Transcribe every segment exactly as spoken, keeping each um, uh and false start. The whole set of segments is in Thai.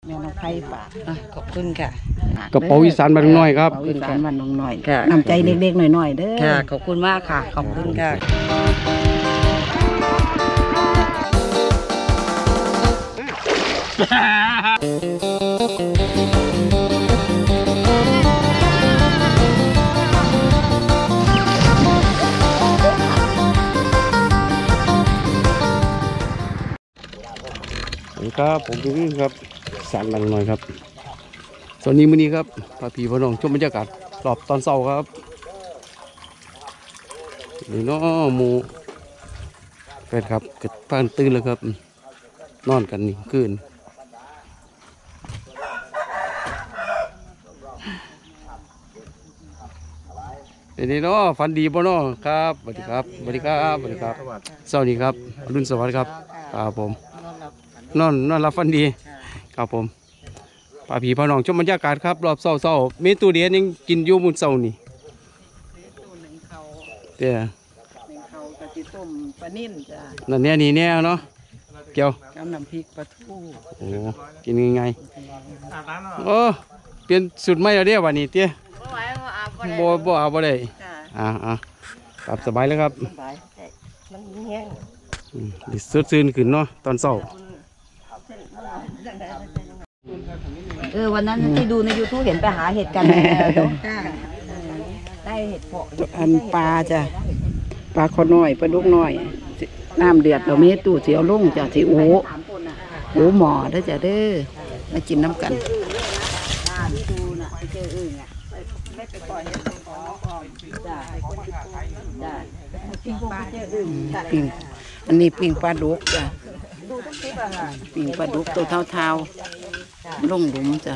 แม่น้องไผ่ฝากขอบคุณค่ะกระเป๋าอีสานบ้านน้อยครับกระเป๋าอีสานบ้านน้อยค่ะน้ำใจเล็กๆหน่อยๆเด้อค่ะขอบคุณมากค่ะขอบคุณค่ะสวัสดีครับผมพี่วิ่งครับสารบันหน่อยครับสวัสดีมื้อนี้ครับพาพี่พ่อน้องชมบรรยากาศรอบตอนเช้าครับนี่เนาะหมูแฟนครับเกิดพานตื่นแล้วครับนอนกันนี่คืนนี่เนาะฝันดีบ่เนาะครับสวัสดีครับสวัสดีครับสวัสดีครับสวัสดีครับอรุณสวัสดิ์ครับครับผมนอนนอนรับฟันดีครับผมป้าผีพ่อน้องชมบรรยากาศครับรอบเศร้าๆมีตู้เดียนยังกินอยู่มุนเศร้านี่เดี๋ยวเขากะทิต้มปลานิ่มจ้ะนั่นเนี่ยนี่เนี่ยเนาะเกี่ยวกับน้ำพริกปลาทูโอ้กินยังไงโอ้เปลี่ยนสูตรใหม่แล้วเดี๋ยววันนี้เตี้ยบ่บ่เอาบ่ได้อ่าอ่าครับสบายแล้วครับดิสดซื่นขึ้นเนาะตอนเศร้าเออวันนั้นที่ดูใน ยูทูบ เห็นไปหาเห็ดกันได้เห็ดเพาะอันปลาจ้ะปลาคอน้อยปลาดุกน้อยน้ำเดือดเราไม่ตู้เสียวลุ่งจ้ะสีโอ้โหหมอเด้อจ้ะเด้อมากินน้ำกันปิ่งอันนี้ปิ่งปลาดุกจ้ะปิ่งปลาดุกตัวเท้าๆลงหลุมจ้ะ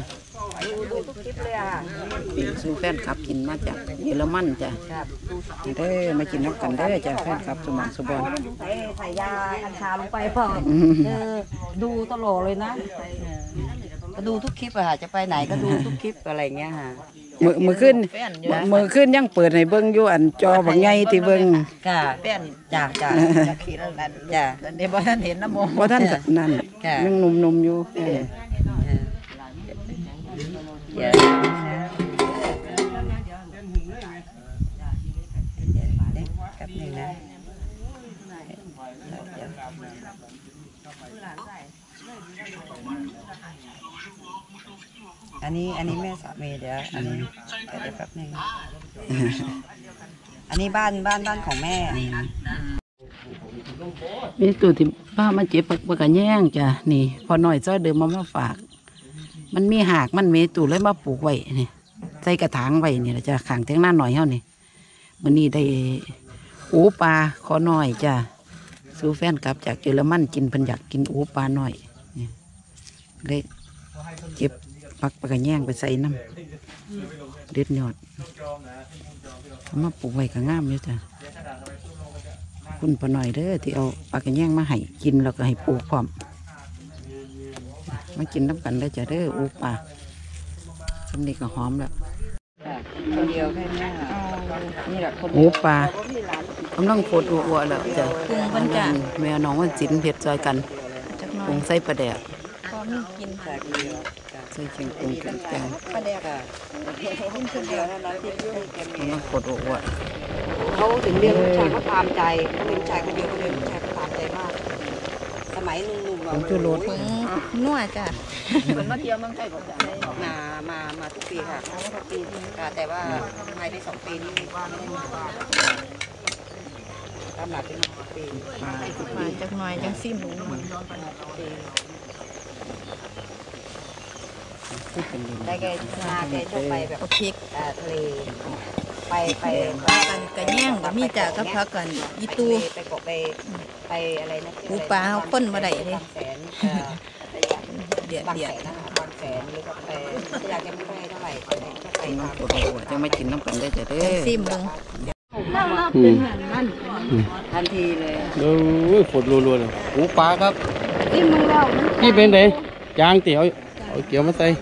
ปิ่งสู้แฟนขับกินมาจากเยอรมันจ้ะเด้อมากินน้ำกันเด้อจ้ะแฟนขับสมองสุบอนใส่ยาอัญชาลงไปเปล่าดูตลอดเลยนะก็ดูทุกคลิปอะค่ะจะไปไหนก็ดูทุกคลิปอะไรเงี้ยค่ะมือมือขึ้นมือขึ้นยังเปิดให้เบิ้งอยู่อันจอแบบไงที่เบิ้งจ้าแป้นจ้าจ้าจะขี่แล้วนั่นจ้าเดี๋ยวพอท่านเห็นน้ำมันพอท่านนั่นยังหนุ่มๆอยู่อันนี้อันนี้แม่สามีเดี๋ยวอันนี้เดี๋ยวแป๊บนึงอันนี้บ้านบ้านบ้านของแม่มีตัวที่ป้ามาเจ็บปากกระแย่งจ้ะนี่พอหน่อยจ้อยเดิมมามาฝากมันมีหากมันเมตุเลยมาปลูกไว้นี่ใส่กระถางไว้นี่เราจะขังเทียงหน้าหน่อยเท่านี่มันนี่ได้อูปลาขอหน่อยจ้ะซื้อแฟนกลับจากเยอรมันกินเพิ่นอยากกินอูปลาหน่อยนี่เลยเจ็บปักปากกระแย่งไปใส่น้ำเด็ดยอดมาปลูกไว้ก็งามอยู่จ้ะคุณพอหน่อยเด้อที่เอาปลากระแย่งมาให้กินแล้วก็ให้ปลูกพร้อมมากินน้ำกันได้จ้ะเด้ออูปลาสำนีก็หอมแล้วคนเดียวแค่นี้นี่แหละอูปลากำลังโคตรอ้วนแล้วจ้ะปรุงมันจ้ะแม่น้องวันจินเผ็ดจอยกันปรุงใส่ปลาแดกพอมีกินแต่เดียวใส่เชียงปรุงแกงแกงปลาแดกอ่ะคนเดียวนั่นนะที่กำลังโคตรอ้วนเขาถึงเรียกผู้ชายเขาตามใจเขาเป็นผู้ชายคนเดียวเขาเป็นผู้ชายเขาตามใจมากสมัยหนุ่มๆเราจุโรสนัวจ้ะคนมาเที่ยวเมืองไทยผมจะได้มามามาทุกปีค่ะทุกปีแต่ว่าภายในสองปีนี้ไม่ว่าไม่ได้มาตามหลักเป็นปีมาจากหน่อยจังซิมได้แกมาแกชอบไปแบบพริกทะเลไปไปกันกระแย่งมีจ่ากับพักกันอีตูไปเกาะไปไปอะไรนะปูปลาเขาค้นมาได้เลยแสนเดียดเดียดนะคะบางแสนหรือกับไปอยากจะไม่ไปเท่าไหร่ไปมาปวดหัวจะไม่กินน้ำกันได้จะได้ซิมมึงทันทีเลยเออฝนรัวๆเลยหูปลาครับนี่เป็นไงจางเตี๋ยวเอาเกี่ยวมาใส่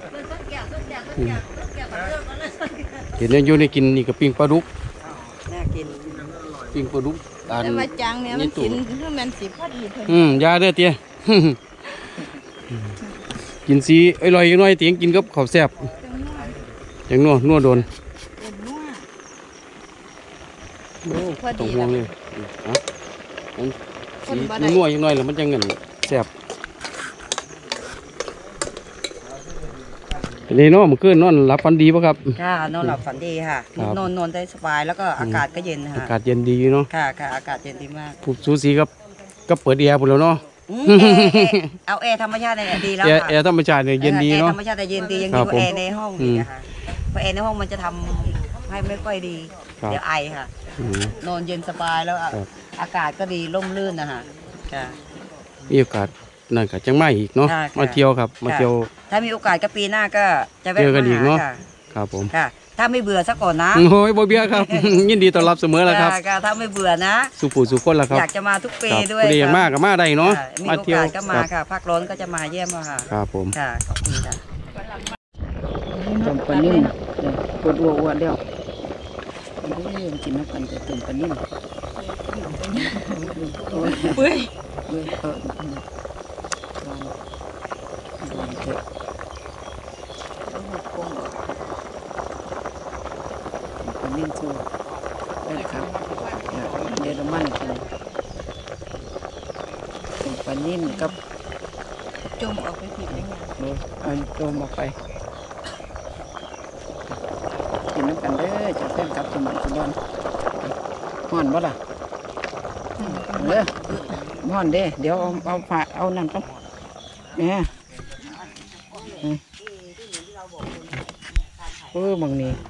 เห็นอยู่ในกินนี่กับปิ้งปลาดุกน่ากินปิ้งปลาดุกแต่ว่าจางเนี่ยมันกินคือมันสีพอดีอืมยาเด้อเตี้ยกินสีอร่อยยังน้อยเตียงกินกับข้าวแซ่บอย่างนัวนัวโดนพอตรดีงห่วแล้งวเลยอ่ะมันสีนัวยังน้อยแล้วมันจะเงินแซ่บเป็นไงเนาะเมื่อคืนนอนหลับฝันดีป่ะครับค่ะนอนหลับฝันดีค่ะครับนอนนอนได้สบายแล้วก็อากาศก็เย็นอาค่ะกาศเย็นดีอยู่เนาะค่ะค่ะอากาศเย็นดีมากผูสูสีกับก็เปิดแอร์หมดแล้วเนาะอืมแอร์แอร์เอาแอร์ธรรมชาติเนี่ยดีแล้วแอร์ค่ะแอร์ธรรมชาติเนี่ยเย็นดีแอร์เนาะธรรมชาติแต่เย็นดียังครัดีบกว่าแอร์ในห้องอือีกมอะค่ะเพราะแอร์ในห้องมันจะทำให้ไม่ค่อยดีครับเดี๋ยวไอค่ะอืมนอนเย็นสบายแล้วอะครับอากาศก็ดีร่มรื่นนะคะค่ะมีโอกาสนั่นก็จังไม่อีกเนาะค่ะค่ะมาเที่ยวครับมาเที่ยวถ้ามีโอกาสก็ปีหน้าก็จะแวะเจอกันอีกมาหเนอะค่ะครับผมค่ะ ถ้าไม่เบื่อซะก่อนนะโอ้ยบ่เบี้ยครับ ยินดีต้อนรับเสมอแล้วครับค่ะถ้าไม่เบื่อนะสุผู้สุคนแล้วครับอยากจะมาทุกปีครับด้วยผู้ใดอยากครับมาก็มาได้เนาะค่ะมีมาโอเที่ยวกาสก็มาครับค่ะภาคร้อนก็จะมาเยี่ยมค่ะครับผมค่ะขอบคุณค่ะต้มปลานิ่มเนี่ยปวดอ้วอ้วนเดียวมันก็ยังกินน้ำกันแต่ต้มปลานิ่มเฮ้ยเฮ้ยเออวางเถอะปลานิ่มสู้ได้ครับเยอรมันกินต้มปลานิ่มกับจมออกไปผิดได้ไงเออเอาโจมออกไปกินน้ำกันเด้อจะเต้นกับสมองสมบันห่อนบ่ล่ะเด้อห่อนเด้เดี๋ยวเอาเอาผ้าเอานั่นต้องเนี่ยเออบางนี้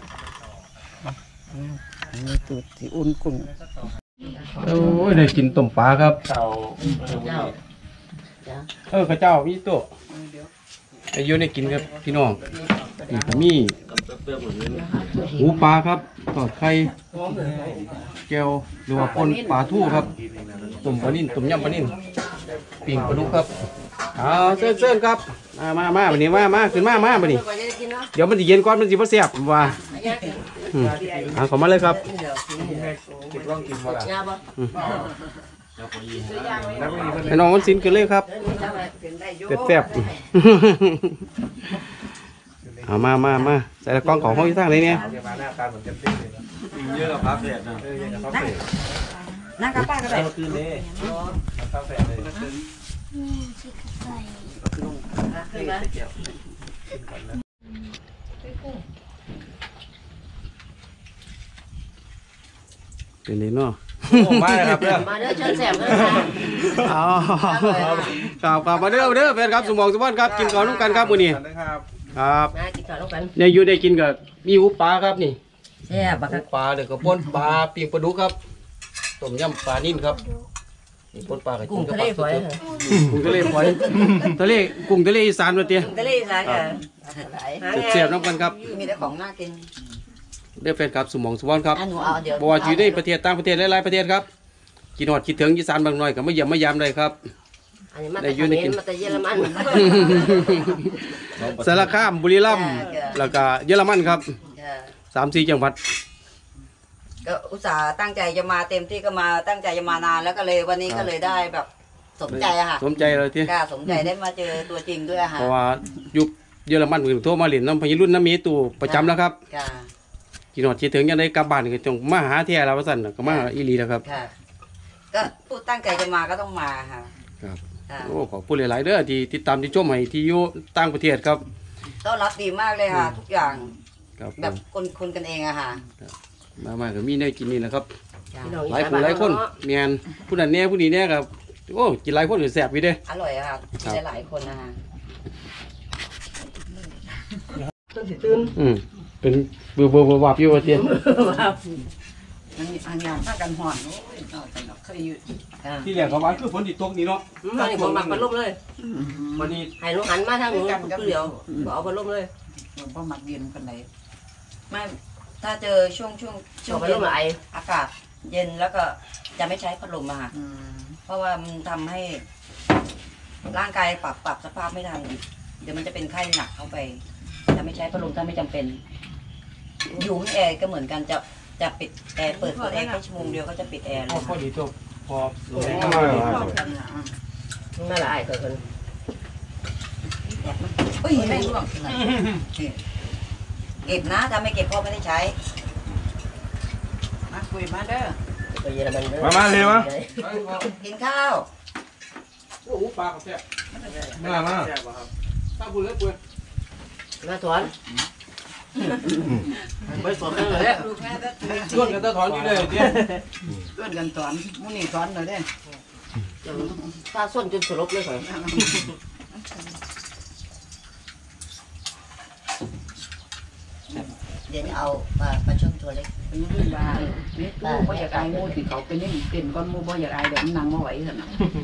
อันนี้ตูดสีอุ่นกุ้งโอ้ยได้กินต้มปลาครับเออกระเจ้ามีตัวอายุได้กินครับพี่น้องนี่ก็มีหูปลาครับทอดไข่แก้วหรือว่าปนปลาทู่ครับต้มปลานิ่นต้มยำปลานิ่นปิ่งปลาดุกครับเอาเส้นเส้นครับมามามาวันนี้มามาขึ้นมามาวันนี้เดี๋ยวมันจะเย็นก่อนมันจะมาเสียบว่าอืมเอาเขอมาเลยครับให้น้องวันสินกันเลยครับแซ่บๆ เอามามามาใส่ละกล้องของห้องที่สร้างเลยเนี่ยนั่งกับป้าก็ได้เป็นเลยเนาะมาเลยครับเด้อมาเด้อเชิญแสบเด้อค่ะเอาครับครับมาเด้อมาเด้อแฟนครับสมองสมบัติครับกินข้าวนุ่งกันครับมื้อนี้ครับครับมากินข้าวแล้วกันเนี่ยอยู่ได้กินกับมีหูปลาครับนี่แซ่บบักหูปลาเด็กกับป่นปลาปีกปลาดุกครับต้มยำปลานิ่มครับนี่ป่นปลากับกุ้งกับทะเลปลาฝอยสดๆกุ้งทะเลฝอยทะเลกุ้งทะเลอีสานมาเตี้ยกุ้งทะเลสายค่ะเสียบๆน้ำกันครับมีแต่ของน่ากินเด้อแฟนครับสมองสมบัติครับอ่ะหนูเอาเดี๋ยวบ่ว่าอยู่ในประเทศต่างประเทศหลายๆประเทศครับกินหอดคิดถึงอีสานบางหน่อยก็มาเยี่ยมมายามได้ครับอันนี้มาได้แต่อยู่เขในมกินรมาแต่เยอรมันสารคามบุรีรัมย์แล้วก็เยอรมันครับค่ะสามสี่จังหวัดก็อุตส่าห์ตั้งใจจะมาเต็มที่ก็มาตั้งใจจะมานานแล้วก็เลยวันนี้ก็เลยได้แบบสมใจอะค่ะสมใจเลยที่ค่ะสมใจได้มาเจอตัวจริงด้วยอะค่ะเพราะว่ายุคเยอรมันเพิ่นโทรมาเล่นน้ำพายุรุ่นน้ำมีตู่ประจำแล้วครับค่ะกินหอดคิดถึงยังได้กลับบ้านก็จงมาหาแท้แล้วว่าซั่นน่ะก็มาอีหลีแล้วครับค่ะ ก็พูดตั้งใจจะมาก็ต้องมาค่ะครับค่ะโอ้ขอบคุณหลายๆเด้อที่ติดตามที่ชมให้ที่อยู่ต่างประเทศครับต้อนรับดีมากเลยค่ะ ทุกอย่างครับแบบคนคนกันเองอะค่ะมามาก็มีแนวกินนี่แหละครับพี่น้องหลายผู้หลายคนแม่นผู้นั้นแน่ผู้นี้แน่ครับโอ้กินหลายคนก็แซ่บอยู่เด้อร่อยอะค่ะมีหลายๆคนนะคะอืมเป็นเบื่อเบื่อเบื่อวาบอยู่ว่าเตี้ยมันมีอันยางผ้ากันห่อนโอ้ยเอาแต่เราเคยอยู่ค่ะที่แรกเขาว่าคือฝนติดตกนี่เนาะมานี่ผมมักพัดลมเลยวันนี้ให้ลูกหันมาทางหนูคือเดียวบ่เอาพัดลมเลยหลวงพ่อมักเย็นกันไหนไม่ถ้าเจอช่วงช่วงช่วเอางพัดเย็ลนมมาไออากาศเย็นแล้วก็จะไม่ใช้พัดลมอะค่ะอืมเพราะว่ามันทำให้ร่างกายปรับปรับสภาพไม่ทันเดี๋ยวมันจะเป็นไข้หนักเข้าไปจะไม่ใช้พัดลมถ้าไม่จำเป็นอยู่ห้องแอร์ก็เหมือนกันจะจะปิดแอร์เปิดเปิดแอร์แค่ชั่วโมงเดียวก็จะปิดแอร์เลพอย พอดีจบพอมาละไอเกิดคนแอบมันเฮ้ยแม่งร่วงเก็บนะถ้าไม่เก็บพ่อไม่ได้ใช้มาคุยมาเด้อมามาเลยมากินข้าวโอ้ปลาเขาแซ่บมามาตาบุญเลยปุ้ยมาถอนไปสอนเลยลูกแม่จะตื่นชวนกันตะถอนอยู่เลยเตี้ยเพื่อนกันสอนมูนี่สอนเลยเด้ตาส้นจนสลบเลยเหรอเดี๋ยวจะเอาปลาปลาช่อนตัวเล็กเป็นยังไงบ้างนี่กูบ่อยากอายมูที่เขาเป็นยังเป็นก้อนมูบ่อยากอายเดี๋ยวมันนั่งมาไหวเถอะนะ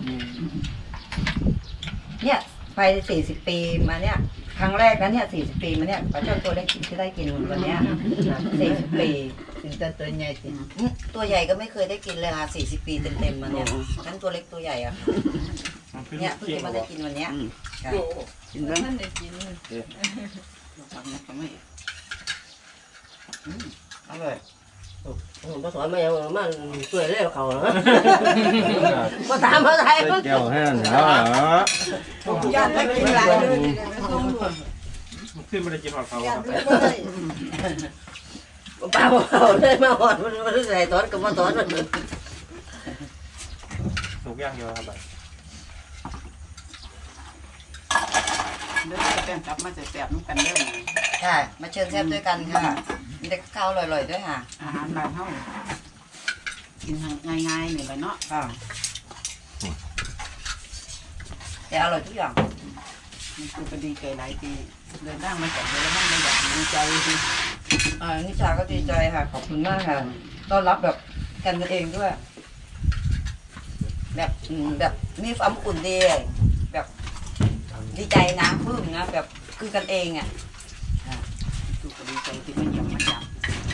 เนี่ยไปสี่สิบปีมาเนี่ยครั้งแรกนะเนี่ยสี่สิบปีมาเนี่ยปลาช่อนตัวเล็กที่ได้กินวันเนี้ยสี่สิบปีถึงจะตัวใหญ่สิตัวใหญ่ก็ไม่เคยได้กินเลยค่ะสี่สิบปีเต็มๆมาเนี่ยทั้งตัวเล็กตัวใหญ่อะเนี่ยเพิ่งจะมาได้กินวันเนี้ยค่ะกินแล้วนั่นได้กินฟังนะฟังไม่อร่อยมาสอนมาอย่างมันช่วยเล่เขาเหรอมาถามมาไทยเกี่ยวให้นั่นแล้วเหรอญาติไม่กินหลายเลยขึ้นมาได้กินหอดเขาญาคติรับไม่ได้ป้าบอกเขาเลยมาหอดมันมันใส่ถอนกับมาถอนมันถูกย่างเดียวครับเด้อแป้งกลับมาแซ่บๆน้ำกันเด้อค่ะมาเชิญแซ่บด้วยกันค่ะมีแต่ข้าวอร่อยๆด้วยค่ะอาหารบ้านเฮากินง่ายๆนี่แหละเนาะค่ะแต่อร่อยทุกอย่างมันคือก็ดีใจหลายปีเดินทางมาจากเยอรมันมาอยากดีใจดีอ่านิชาก็ดีใจค่ะขอบคุณมากค่ะต้อนรับแบบกันกันเองด้วย แบบอืมแบบมีความอุ่นดีแบบดีใจนะปลื้มนะแบบคือกันเองอ่ะคือก็ดีใจที่มาเยี่ยมมาจับ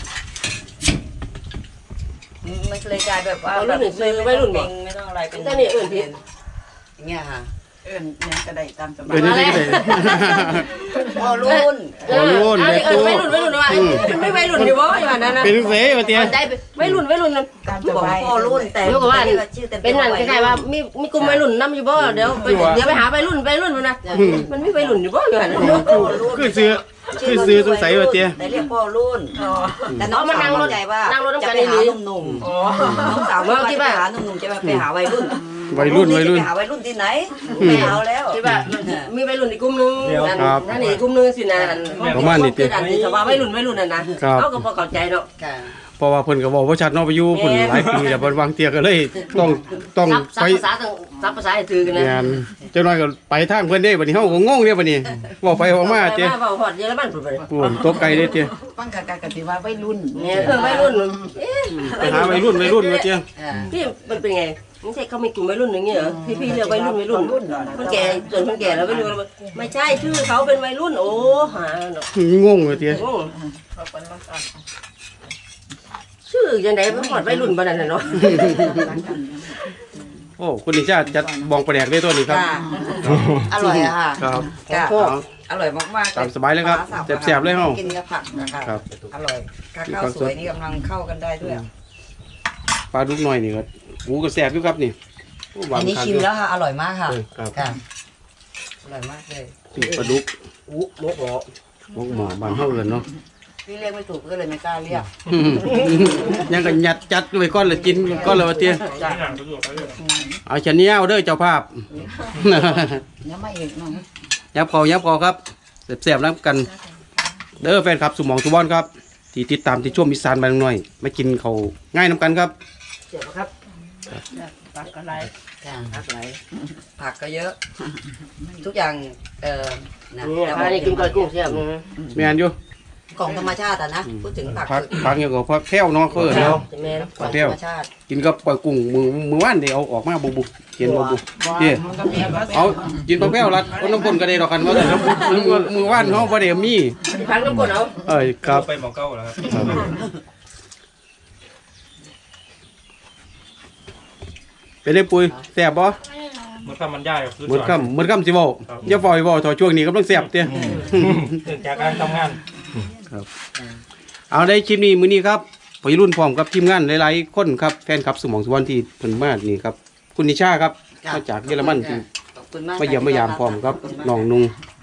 มันเลยกลายแบบว่าแบบไม่ต้องเก่งไม่ต้องอะไรเป็นอย่างเงี้ยค่ะเอิ้นยังก็ได้ตามสบาเอย อนี่ได้เลยพอรุ่นไม่รุ่นไม่รุ่นไม่รุ่นว่าไม่ไม่รุ่นอยู่บ่อย่างนั้นนะเป็นเซ่มาเตี้ยใจไม่รุ่นไม่รุ่นตามสบอกบายพอรุ่นแต่เดี๋ยวก็ว่าชื่อเต็มเป็นนั่นคล้ายๆว่ามีมีกลุ่มวัยรุ่นนำอยู่บ่เดี๋ยวเดี๋ยวไปหาวัยรุ่นวัยรุ่นมันนะมันมีวัยรุ่นอยู่บ่อย่างนั้นคือซื้อคือซื้อสงสัยมาเตี้ยแต่เรียกพ่อรุ่นแต่น้องสาวเข้าใจว่าจะไปหาหนุ่มๆน้องสาวว่าจะไปหาหนุ่มๆจะไปหาวัยรุ่นวัยรุ่นวัยรุ่นไปหาวัยรุ่นที่ไหนไม่เอาแล้วที่ว่ามีวัยรุ่นอีกกลุ่มนึงนั่นนี่กลุ่มนึงสินะคืออันนี้ถ้าว่าวัยรุ่นวัยรุ่นน่ะนะเขาก็บ่เข้าใจเนาะเพราะว่าเพิ่นก็บอกว่าชัดเนาะไปอยู่เพิ่นหลายปีแล้วเพิ่นวางเตียก็เลยต้องต้องซับไปภาษาซับภาษาให้ถือกันนะงานเจ้าน้อยก็ไปทางเพิ่นเด้บัดนี้เฮาก็งงเด้บัดนี้บอกไปบอกมาเตี้ยว่าฮอดเยอรมันพุ่นไปปูนตกไกลเด้เตี้ยฟังกะกะกะสิว่าวัยรุ่นเนี่ยเออวัยรุ่นไปหาวัยรุ่นวัยรุ่นมาเตี้ยพี่มันเป็นไงไม่ใช่เขามีกลุ่มวัยรุ่นอย่างเงี้ยเหรอพี่พี่เรียกวัยรุ่นวัยรุ่นคนแก่ส่วนคนแก่แล้ววัยรุ่นไม่ใช่ชื่อเขาเป็นวัยรุ่นโอ้หาเนาะงงเลยเตี้ยชื่อยังไงมันหอดวัยรุ่นบ้านนั่นเนาะโอ้คุณนิชาจัดบองประแดกได้ตัวนี้ครับอร่อยอะค่ะครับอร่อยมากๆตามสบายเลยครับแซ่บๆเลยเฮากินกับผักนะคะครับอร่อยข้าวสวยนี่กำลังเข้ากันได้ด้วยปลาดุกน้อยนี่ก็หูก็แซ่บอยู่ครับนี่หวาอันนี้คักชิมแล้วค่ะอร่อยมากค่ะครับค่ะอร่อยมากเลยปิ้งปลาดุกอู้โมกหอหมกหมอบ้านเฮาเลยเนาะพี่เรียกไม่ถูกก็เลยไม่กล้าเรียกยังก็ยัดจัดไว้ก่อนเลยกินก่อนเลยว่าเตี้ยเอาชะเนียวเด้อเจ้าภาพยังไม่เอกน้องยับคอยับคอครับแซ่บๆน้ำกัน เด้อแฟนครับสุหมองสุบอนครับ ที่ติดตามที่ช่วงมิสานบางหน่อยมากินเขาวง่ายน้ำกันครับเจ็บครับปักอะไรค่ะผักไหลผักก็เยอะ ทุกอย่างเอ่อนะเนี่ยอันนี้กินก้อยกุ้งเสียบแม่นอยู่ของธรรมชาติอะนะพูดถึงผักพักพักอย่างก็พักแพ้วเนาะเขาเอิ้นเนาะแม่ของธรรมชาติกินกับปล่อยกุ้งมือมือว่านเดี๋ยวเอาออกมาบุบุกินบุบุเจ้มันก็มีภาษาเอากินปลาแพ้วรัดเอาน้ำพ่นก็ได้ดอกกันว่าแต่มือมือว่านเขาบ่ได้มีพักน้ำกลเอาเอ้ยครับไปหมอเก้าแล้วครับเป็นได้ปุยแซ่บบ่มันทำมันยากคือเหมือนคำเหมือนคำสิเว้าอย่าปล่อยเว้าต่อช่วงนี้กำลังแซ่บเตี้ยตื่นจากการทำงานเอาได้คลิปนี้มื้อนี้ครับวัยรุ่นพร้อมกับทีมงานหลายๆคนครับแฟนคลับสมองสุวรรณที่เพิ่นมานี่ครับคุณนิชาครับมาจากเยอรมันที่ขอบคุณมากมาเยี่ยมมายามพร้อมครับน้องนุง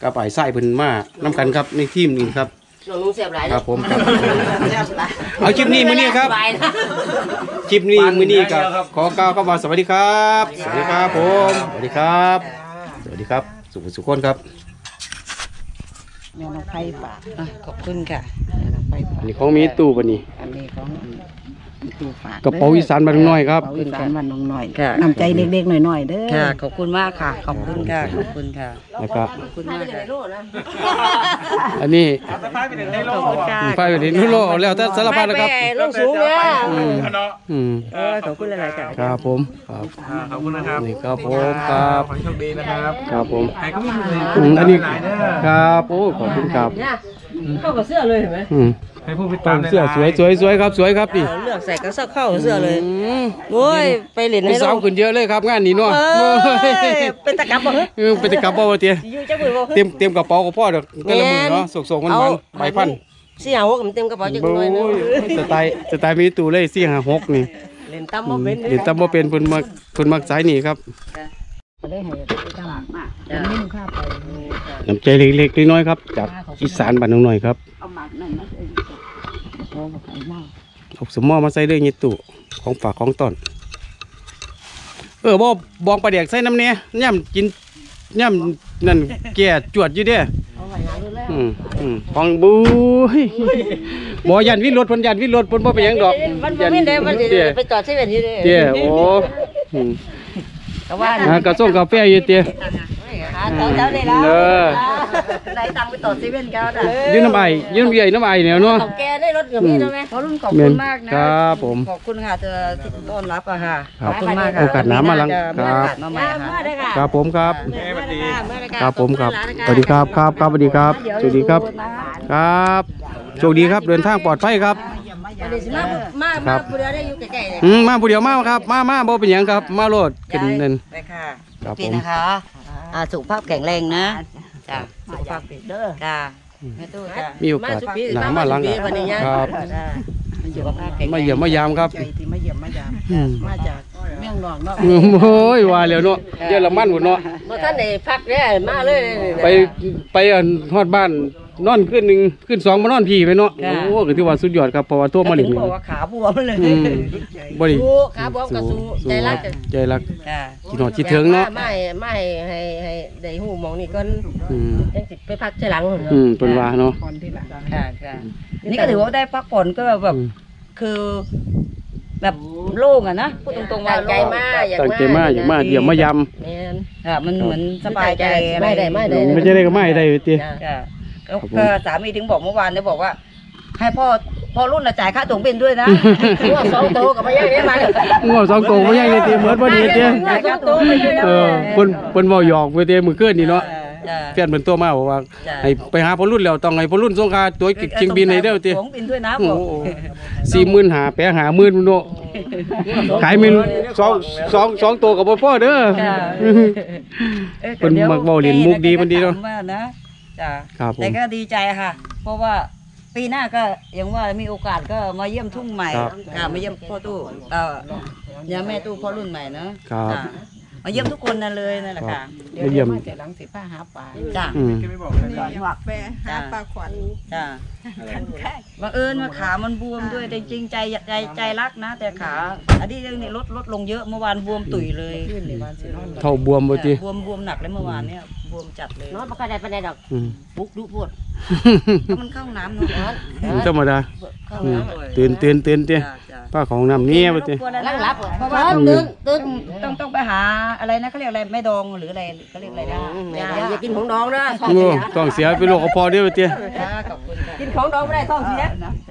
กับไอ้ไส้เพิ่นมานํกันครับในทีมนี้ครับน้องนุ่งเสียบหลายครับผมครับเอาคลิปนี้มื้อนี้ครับคลิปนี้มื้อนี้ครับขอกล่าวคำว่าสวัสดีครับสวัสดีครับผมสวัสดีครับสวัสดีครับสุขสุขคนครับแม่น้องไผ่ฝากอ่ะขอบคุณค่ะแม่น้องไผ่ฝากอันนี้ของมีตู้บัดนี้อันนี้ของตู้ฝากกระเป๋าอีสานบ้านน้อยครับกระเป๋าอีสานบ้านน้องน้อยค่ะน้ำใจเล็กๆหน่อยๆเด้อค่ะขอบคุณมากค่ะ ขอบคุณค่ะขอบคุณค่ะแล้วก็ขอบคุณมากค่ะอันนี้สภาพเป็นในโลกไฟไปดินุโลเอาแล้วแต่สารพัดนะครับลงสูงเนี่ยอืมอืมเออขอบคุณหลายๆค่ะครับผมครับขอบคุณนะครับนี่ครับผมครับขอให้โชคดีนะครับครับผมใครก็ไม่รู้เลยอืมอันนี้ครับโอ้ขอบคุณครับเนี่ยเข้ากับเสื้อเลยเห็นไหมอืมให้ผู้ติดต้ตาอมงเสื้อสวยสวยสวยครับสวยครับนี่เลือกใส่ก็เข้ากับเสื้อเลยอืมโอ้ยไปเหรียญมีให้สาเราวขึ้นเยอะเลยครับงานนี้เนาะเอ้ยเป็นตะกับบ่เฮ้ยเออเป็นกระเป๋าเตี้ยอยู่จังมือบ่เฮ้ยเตรียมเตรียมกระเป๋ากับพ่อเด้อแต่ละมือเนาะส่งๆมันมันใบพันเสี่ยวกับเต็มกระเป๋าจังโอ้เลยนะยสไตล์สไตล์มีตู้เลยสี่ห้าหกนี่เล่นตั้มบ่เป็นเดี๋ยวตำบ่เป็นเพิ่นมักเพิ่นมักสายนี่ครับได้ให้ตั้งมากจะนิ่มข้าไปน้ำใจเล็กๆน้อยๆครับจากอีสานบ้านน้อยๆครับเอาหมากนั่นมาใส่โอ้ไข่เน่าเอาสมอมาใส่เรื่องยี่ตู้ของฝากของต้นเออบ่บองปลาแดกใส่น้ำเนี่ยย่ำกินย่ำนั่นแก่จวดอยู่เด้ออืมอืมของบูยบ่ยันวิรถเพิ่นยันวิรถเพิ่นบ่ไปหยังดอกมันบ่แม่นได้มันสิเตี้ยไปจอดเซเว่นอยู่เด้เตี้ยโอ้อืมก็ว่าอ่ากระส่งกาแฟอยู่เตี้ยหาเจ้าเจ้าได้แล้วเออได้ตังค์ไปต่อเซเว่นก็ได้ยืนน้ำไอยืนน้ำใหญ่น้ำไอเนี่ยเนาะของแกได้รถกับพี่ได้ไหมขอรุ่นขอบคุณมากนะครับผมขอบคุณค่ะเธอที่ต้อนรับอะค่ะครัขบอบคุณมากค่ะโอกาสหน้ามาหลังจะมีครับโอกาสมาใหม่ค่ะมาได้ค่ะครับผมครับมาได้ค่ะมาได้ค่ะครับผมครับสวัสดีครับครับครับสวัสดีครับสวัสดีครับครับโชคดีครับเดินทางปลอดภัยครับมาได้สิมามามาผู้เดียวได้อยู่ใกล้ๆเลยอืมมาผู้เดียวมาครับมามาบ่เป็นหยังครับมาโลดขึ้นนั่นไปค่ะครับกินผมนะคะอ่าสุขภาพแข็งแรงนะจ้ะสุขภาพดีเด้อค่ะแม่ตู้จ้ะมีโอกาสหนามาหลังวันนี้ครับสุขภาพแข็งแรงมาเยี่ยมมายามครับใจที่มาเยี่ยมมายามอืมมาจากเมืองนอกเนาะโอ้ยว่าแล้วเนาะเยอรมันหมดเนาะเมื่อท่านได้พักเนี่ยมาเลยไปไปอันฮอดบ้านนอนขึ้นหนึ่งขึ้นสองมานอนพี่ไปเนาะโอ้ก็ถือว่าสุดยอดครับเพราะว่าทั่วมาถึเล่นงบอกว่าขาบวมเลยอืมบ่ได้สู้ขาบวมกับสู้ใจรักใจรักจ้ะคิดฮอดคิดถึงเนาะไม่ไม่ให้ให้ได้หูมองนี่ก่อนอืมยังสิไปพักใช้หลังอืมเป็นว่าเนาะก่อนที่หลังค่ะค่ะนี่ก็ถือว่าได้พักผ่อนก็แบบอืมคือ แบบโล่งอะนะพูดตรงๆว่าตั้งใจมากอยากตั้งใจมากอย่างมากเยี่ยมมายามแม่นค่ะมันเหมือนสบายใจอะรไม่ได้ไม่ได้ไม่ใช่ได้ก็ไม่ได้ติค่ะแล้วครับผมก็สามีถึงบอกเมื่อวานเนี่ยบอกว่า ให้พ่อพ่อรุ่นน่ะจ่ายค่าตั๋วเครื่องบินด้วยนะหัวสองโตกับมาย่างนี้มางัวสองตัวบ่ยังได้ติเหมือนบ่ดีติจ่ายค่าตั๋วไปด้วยนะเออเพิ่นเพิ่นเว้าหยอกไปติมื้อคืนนี่เนาะจ้ะเพื่อนเพิ่นตัวมาบอกว่าจ้ะให้ไปหาพ่อรุ่นแล้วต้องให้พ่อรุ่นส่งค่าตั๋วเครื่องบินให้เด้อติตั๋วเครื่องบินด้วยนะโอ้บอกโหสี่หมื่นหาแปะหาหมื่นพุ่นเนาะขายแม่นสองสองสองตัวก็บ่พอเด้อจ้ะ อ้ยเพิ่นมักเว้าเล่นมุกดีมันดีเนาะถมว่านะจ้ะครับผมแต่ก็ดีใจค่ะ เพราะว่าปีหน้าก็ยังว่ามีโอกาสก็มาเยี่ยมทุ่งใหม่ครับค่ะมาเยี่ยมพ่อตู้เอ่อยาแม่ตู้พ่อรุ่นใหม่เนอะครับจ้ะมาเยี่ยมทุกคนนั่นเลยนั่นแหละค่ะเดี๋ยวมาเยี่ยมมาจากหลังสิผ้าหาปลาจ้ะอืมไปหาปลาขวัญจ้ะบังเอิญว่าขามันบวมด้วยแต่จริงใจใจใจรักนะ แต่ขาอันนี้เรื่องนี้ลดลดลงเยอะเมื่อวานบวมตุ๋ยเลยขึ้นในบ้านสินอนเท่าบวมบ่ติบวมบวมหนักเลยเมื่อวานเนี่ยบวมจัดเลยนอนปกติไปไหนดอกอืมบุกดุปวดก็มันเข้าห้องน้ำเนาะธรรมดาเข้าอืมน้ำตื่นตื่นตื่นติจ้ะจ้ะป้าของน้ำเนี่ยบ่ตินั่งรับเพราะว่าตื่นตื่นต้องต้องไปหาอะไรนะเขาเรียกอะไรแม่ดองหรืออะไรเขาเรียกอะไรได้อย่ากินของดองนะโอ้ต้องเสียเป็นโรคกระเพาะเด้อบ่ติจ้าขอบคุณค่ะกินของดองไม่ได้ท้องเสีย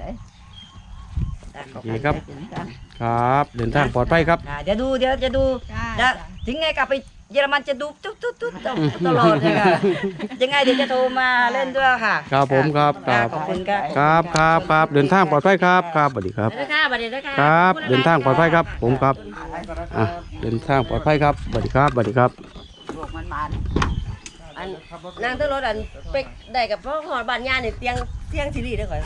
โอเคครับ ครับเดินทางปลอดภัยครับอ่าเดี๋ยวดูเดี๋ยวจะดูจะถึงไงกลับไปเยอรมันจะดูตุ๊ดตุ๊ดตุ๊ดตลอดเลยค่ะยังไงเดี๋ยวจะโทรมาเล่นด้วยค่ะครับผมครับคค่ะรับขอบคุณค่ะครับครับครับเดินทางปลอดภัยครับครับสวัสดีครับเดี๋ยวนะคะบัดเดี๋ยวนะคะครับ เดินทางปลอดภัยครับ ผมครับอ่ะเดินทางปลอดภัยครับสวัสดีครับสวัสดีครับอันนางทั้งรถอันไปได้กับพ่อหอดบ้านย่าเนี่ยเตียงเตียงสิริได้ก่อน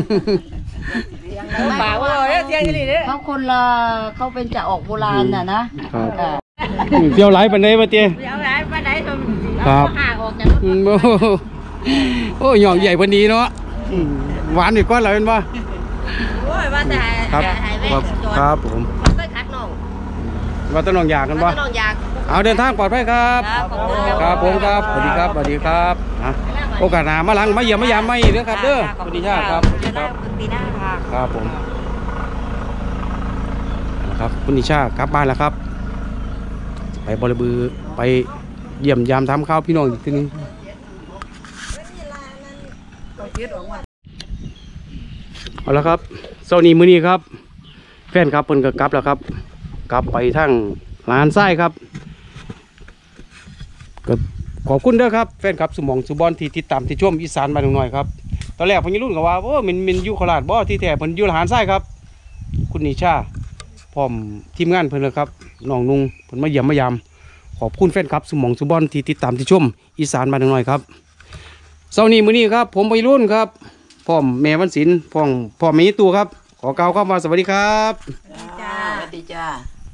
ป่าว่าเนี่ยเตียงสิริเนี่ยเขาคนละเขาเป็นจะออกโบราณน่ะนะครับเที่ยวไหลไปไหนมาเตี้ยเดี๋ยวไหนไปไหนทำเอาครับห่างออกจากอืมโอ้โหโอ้ยหยองใหญ่พอดีเนาะอืมหวานอีกก้อนเลยเป็นปะโอ้ยว่าแต่ครับหายไปครับจอดครับผมใส่คัดน้องว่าต้องลองอยากกันปะว่าแต่น้องอยากเอาเดินทางปลอดภัยครับครับขอบคุณครับครับผมครับสวัสดีครับสวัสดีครับอ่ะโอกาสหน้ามาหลังมาเยี่ยมมายามไม่เด้อครับเด้อสวัสดีชาติครับสวัสดีครับคุณตีน่าค่ะครับผมนะครับคุณนิชากลับบ้านแล้วครับ ไปบริบือไปเยี่ยมยามทำข้าวพี่น้องอีกทีนึงเอาละครับเช้านี้มื้อนี้ครับ แฟนครับเพิ่นก็กลับแล้วครับ กลับไปทางร้านไส้ครับก็ขอบคุณเด้อครับแฟนครับสมองสุบอลที่ติดตามที่ชมอีสานบ้านหน่อยครับตอนแรกพญรุ่นก็ว่าโอ้มันมันอยู่โคราชบ่ที่แท้เพิ่นอยู่ร้านไส้ครับ คุณนิชาพร้อมทีมงานเพิ่นเลยครับน้องนุ่งเพิ่นมาเยี่ยมมายามขอบคุณแฟนครับสมองสุบอลที่ติดตามที่ชมอีสานบ้านหน่อยครับเช้านี้มื้อนี้ครับ ผมวัยรุ่นครับพร้อมแม่วันศิลป์พร้อมพ่อแม่ตัวครับขอกล่าวคำว่าสวัสดีครับจ้าสวัสดีจ้า